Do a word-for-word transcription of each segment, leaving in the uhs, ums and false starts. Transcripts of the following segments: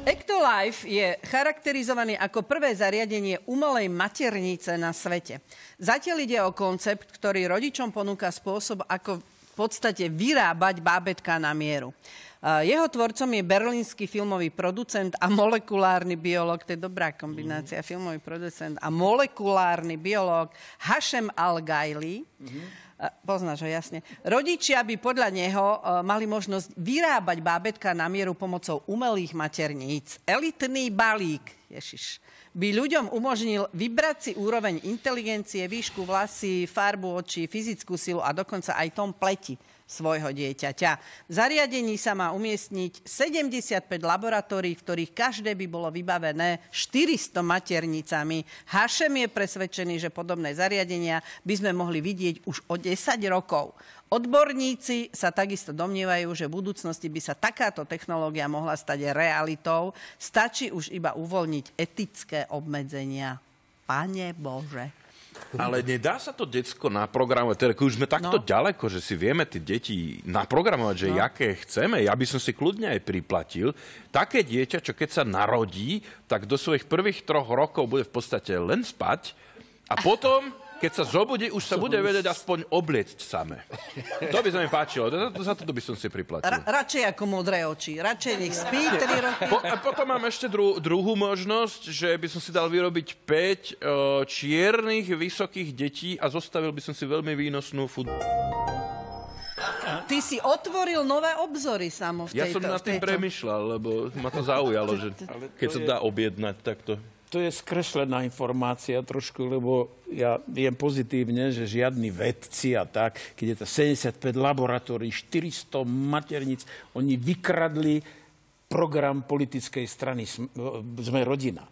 Ectolife je charakterizovaný ako prvé zariadenie umelej maternice na svete. Zatiaľ ide o koncept, ktorý rodičom ponúka spôsob, ako v podstate vyrábať bábätká na mieru. Jeho tvorcom je berlínsky filmový producent a molekulárny biológ, to je dobrá kombinácia, mm. filmový producent a molekulárny biológ Hashem Al-Gaili. Mm-hmm. Poznáš ho, jasne. Rodičia by podľa neho uh, mali možnosť vyrábať bábätká na mieru pomocou umelých materníc. Elitný balík, ježiš, by ľuďom umožnil vybrať si úroveň inteligencie, výšku vlasy, farbu očí, fyzickú silu a dokonca aj tom pleti svojho dieťaťa. V zariadení sa má umiestniť sedemdesiatpäť laboratórií, v ktorých každé by bolo vybavené štyristo maternicami. Hashem je presvedčený, že podobné zariadenia by sme mohli vidieť už o desať rokov. Odborníci sa takisto domnievajú, že v budúcnosti by sa takáto technológia mohla stať realitou. Stačí už iba uvoľniť etické obmedzenia. Pane Bože. Ale nedá sa to decko naprogramovať, teda keď už sme takto no. ďaleko, že si vieme tie deti naprogramovať, že no. jaké chceme, ja by som si kľudne aj priplatil, také dieťa, čo keď sa narodí, tak do svojich prvých troch rokov bude v podstate len spať a potom... Keď sa zobudí, už sa bude vedieť aspoň obliecť samé. To by sa mi páčilo. Za to by som si priplatil. Ra- radšej ako modré oči. Radšej nech spí tri roky. Po, a potom mám ešte dru- druhú možnosť, že by som si dal vyrobiť päť uh, čiernych, vysokých detí a zostavil by som si veľmi výnosnú futbal. Ty si otvoril nové obzory samo v tejto... Ja som nad tým premyšľal, lebo ma to zaujalo, že keď sa dá objednať takto. To je skreslená informácia trošku, lebo ja viem pozitívne, že žiadni vedci a tak, keď je to sedemdesiatpäť laboratórií, štyristo materníc, oni vykradli program politickej strany Sme rodina.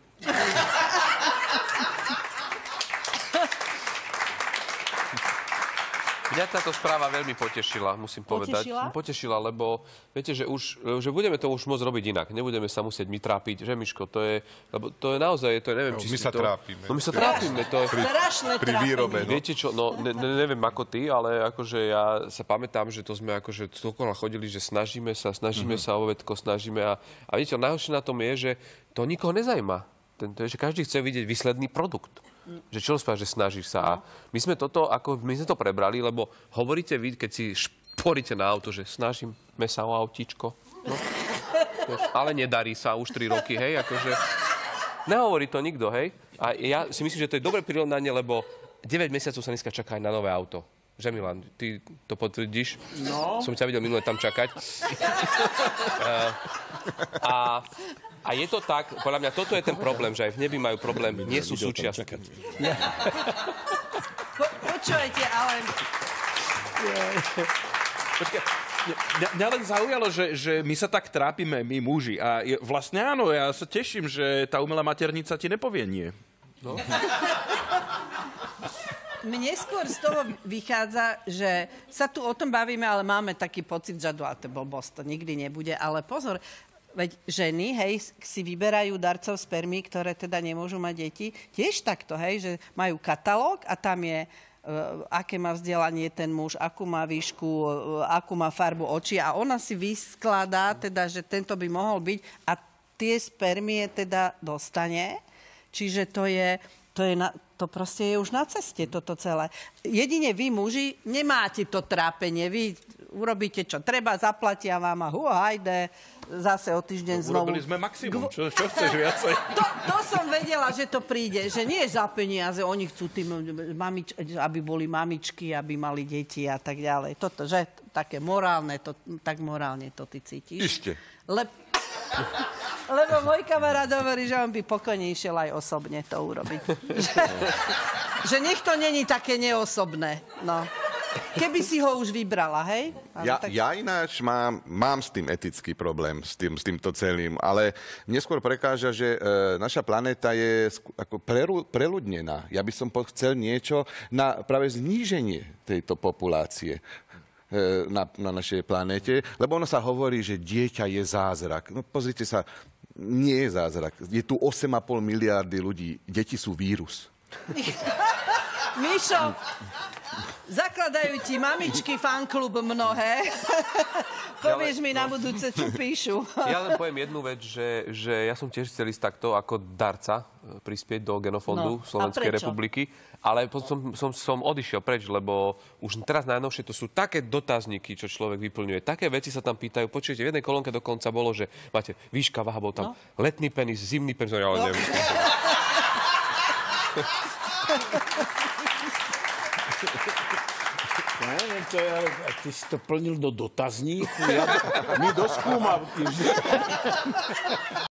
Mňa táto správa veľmi potešila, musím povedať. Potešila? Potešila, lebo viete, že už že budeme to už môcť robiť inak. Nebudeme sa musieť my trápiť. Že, Miško, to je, lebo to je naozaj, to je, neviem, no, či my sa to... trápime. No my sa trápime. To je, pri, pri výrobe. No. Viete čo, no ne, ne, neviem ako ty, ale akože ja sa pamätám, že to sme akože dokola chodili, že snažíme sa, snažíme mm-hmm. sa o vedko, snažíme a, a viete, najhoršie na tom je, že to nikoho nezajíma. Ten, to je, že každý chce vidieť výsledný produkt. Že čo rozprávaš, že snažíš sa. No. A my sme toto, ako my sme to prebrali, lebo hovoríte vy, keď si šporíte na auto, že snažíme sa o autíčko. No. Ale nedarí sa už tri roky, hej, akože... Nehovorí to nikto, hej. A ja si myslím, že to je dobré prirovnanie, lebo deväť mesiacov sa dneska čaká aj na nové auto. Že, Milan, ty to potvrdíš? No. Som ťa videl minule tam čakať. uh, a... A je to tak, podľa mňa toto je ten problém, že aj v nebi majú problém, nie sú súčiastky. Po, počujete, ale... Počkaj, mňa, mňa len zaujalo, že, že my sa tak trápime, my muži. A je, vlastne áno, ja sa teším, že tá umelá maternica ti nepovie nie. No. Mne skôr z toho vychádza, že sa tu o tom bavíme, ale máme taký pocit, že to je blbosť, to nikdy nebude. Ale pozor, veď ženy, hej, si vyberajú darcov spermí, ktoré teda nemôžu mať deti. Tiež takto, hej, že majú katalóg a tam je, uh, aké má vzdelanie ten muž, akú má výšku, uh, akú má farbu očí a ona si vyskladá, teda, že tento by mohol byť a tie spermie teda dostane. Čiže to je, to je na, to proste je už na ceste, toto celé. Jedine vy, muži, nemáte to trápenie. Vy urobíte, čo treba, zaplatia vám a hu, hajde, zase o týždeň no, znovu. Urobili sme maximum. Čo, čo chceš viacej? To, to som vedela, že to príde. Že nie za peniaze. Oni chcú tým, mamič, aby boli mamičky, aby mali deti a tak ďalej. Toto, že také morálne, to, tak morálne to ty cítiš. Ešte. Le... Lebo môj kamarát hovorí, že on by pokojne išiel aj osobne to urobiť. že, že nech to není také neosobné. No. Keby si ho už vybrala, hej? Ja, tak... ja ináč mám, mám s tým etický problém, s, tým, s týmto celým, ale mne skôr prekáža, že e, naša planéta je sk- ako preru, preľudnená. Ja by som chcel niečo na práve zníženie tejto populácie e, na, na našej planéte, lebo ono sa hovorí, že dieťa je zázrak. No pozrite sa, nie je zázrak. Je tu osem a pol miliardy ľudí. Deti sú vírus. Mišo... Zakladajú ti mamičky fanklub mnohé. Povieš mi na budúce, čo píšu. Ja len poviem jednu vec, že, že ja som tiež chcel ísť takto ako darca prispieť do genofondu No, Slovenskej a prečo? republiky, ale potom som, som, som odišiel preč, lebo už teraz najnovšie to sú také dotazníky, čo človek vyplňuje. Také veci sa tam pýtajú. Počujete, v jednej kolónke dokonca bolo, že máte výška, váha, bol tam No. letný penis, zimný penis, ale No. neviem. Ja neviem, to je, ale ty si to plnil do dotazníku. Ja, my do skúmavky.